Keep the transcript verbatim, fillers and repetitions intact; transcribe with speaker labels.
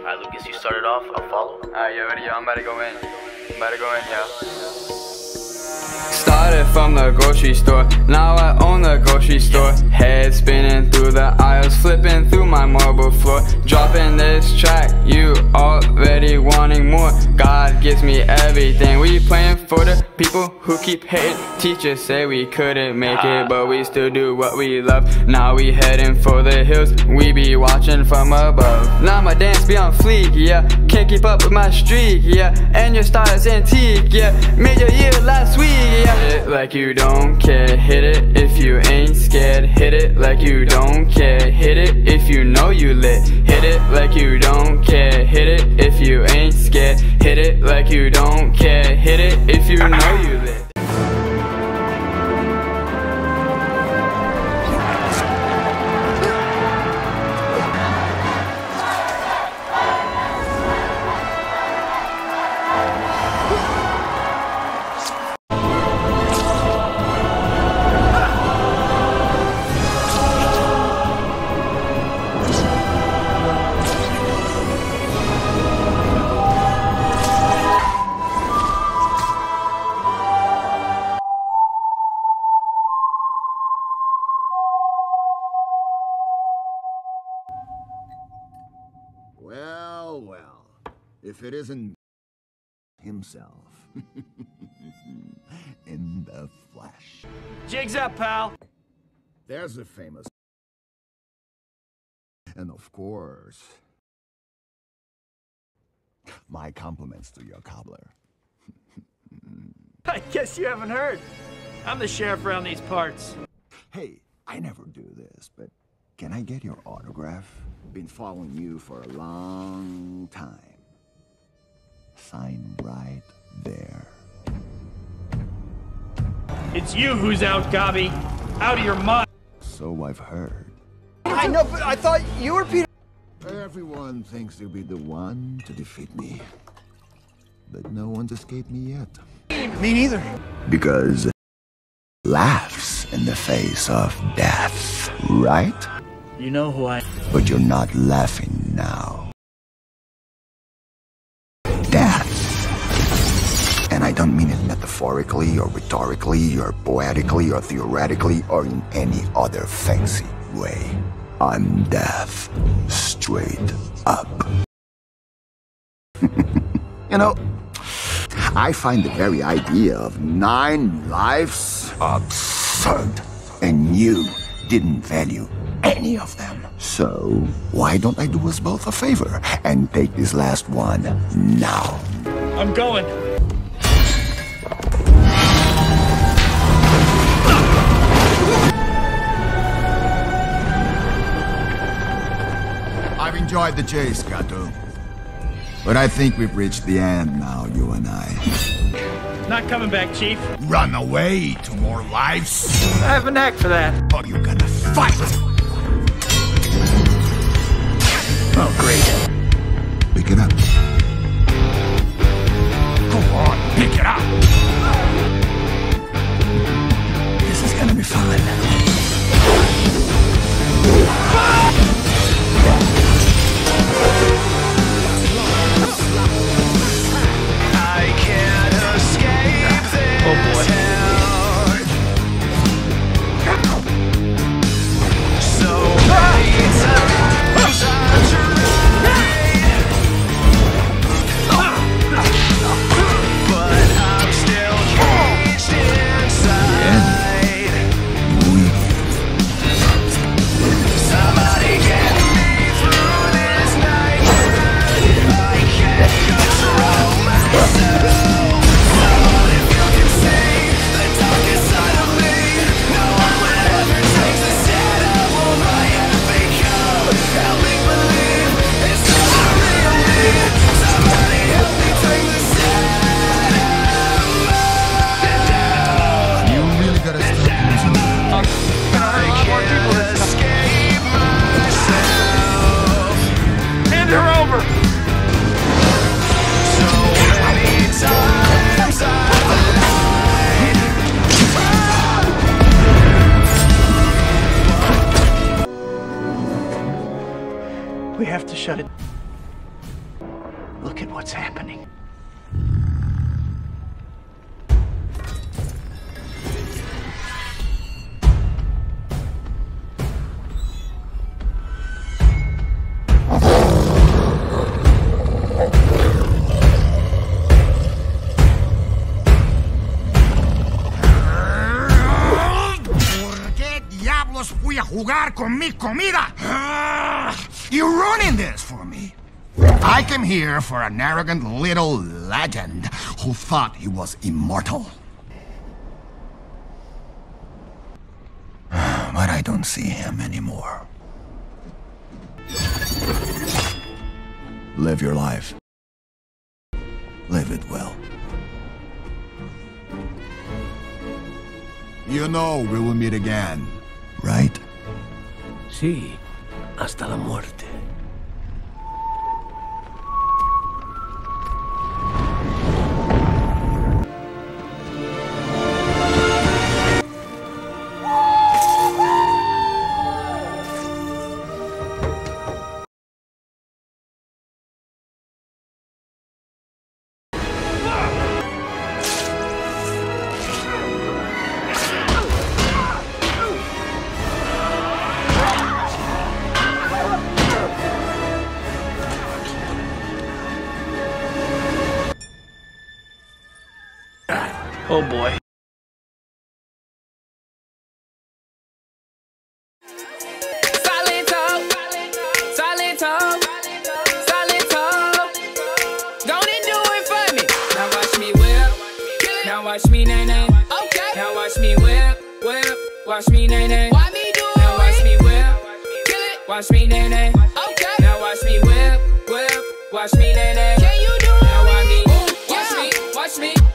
Speaker 1: Alright, Lucas, you started off. I'll follow.
Speaker 2: Alright, you ready? I'm about to go in. I'm about to go in, yo.
Speaker 3: Started from the grocery store, now I own the grocery store. Head spinning through the aisles, flipping through my marble floor. Dropping this track, you already wanting more. God gives me everything. We playing for the people who keep hating. Teachers say we couldn't make it, but we still do what we love. Now we heading for the hills, we be watching from above. Now my dance be on fleek, yeah. Can't keep up with my streak, yeah. And your style is antique, yeah. Made your year last week, yeah. Hit it like you don't care, hit it if you ain't scared. Hit it like you don't care, hit it if you know you lit. Hit it like you don't care, hit it if you ain't scared. Hit it like you don't care, hit it if you know you lit.
Speaker 4: Well, well, if it isn't himself in the flesh.
Speaker 5: Jig's up, pal.
Speaker 4: There's a famous. And of course, my compliments to your cobbler.
Speaker 5: I guess you haven't heard. I'm the sheriff around these parts.
Speaker 4: Hey, I never do this, but can I get your autograph? Been following you for a long time. Sign right there.
Speaker 5: It's you who's out, Gobby. Out of your mind.
Speaker 4: So I've heard.
Speaker 6: I know, but I thought you were Peter.
Speaker 4: Everyone thinks they'll be the one to defeat me. But no one's escaped me yet.
Speaker 6: Me neither.
Speaker 4: Because laughs in the face of death, right?
Speaker 5: You know who I am.
Speaker 4: But you're not laughing now. Death. And I don't mean it metaphorically or rhetorically or poetically or theoretically or in any other fancy way. I'm death. Straight up. You know, I find the very idea of nine lives absurd. And you didn't value any of them. So, why don't I do us both a favor and take this last one now?
Speaker 5: I'm going.
Speaker 4: I've enjoyed the chase, Gato. But I think we've reached the end now, you and I.
Speaker 5: Not coming back, Chief.
Speaker 4: Run away to more lives?
Speaker 5: I have a knack for that.
Speaker 4: Or you gonna fight?
Speaker 5: Oh, great.
Speaker 4: Pick it up. Go on, pick it up. This is gonna be fun.
Speaker 7: I can't escape this.
Speaker 5: Oh boy.
Speaker 7: So many times I tried, but I'm still caged inside. Somebody get me through this night. I can't control myself. Somebody fucking see the darkest side of me. No one will ever take the stand of what I have become. Help me believe it's not the real me. Somebody help me take the stand of
Speaker 4: You really gotta stop losing it.
Speaker 7: I can't escape myself.
Speaker 5: Hand her over.
Speaker 7: So many times I've lied.
Speaker 5: We have to shut it.
Speaker 4: Look at what's happening.
Speaker 8: Voy a jugar con mi comida. You're ruining this for me. I came here for an arrogant little legend who thought he was immortal. But I don't see him anymore. Live your life. Live it well. You know we will meet again, right?
Speaker 9: Sí, hasta la muerte.
Speaker 5: Oh boy.
Speaker 10: Watch me, nay, nay. Okay. Now watch me whip, whip. Watch me, nay, nay. Why me do it? Now watch me whip. Kill it. Watch me, nay, nay. Okay. Now watch me whip, whip. Watch me, nay, nay. Can you do it? Now watch me, watch me, watch me.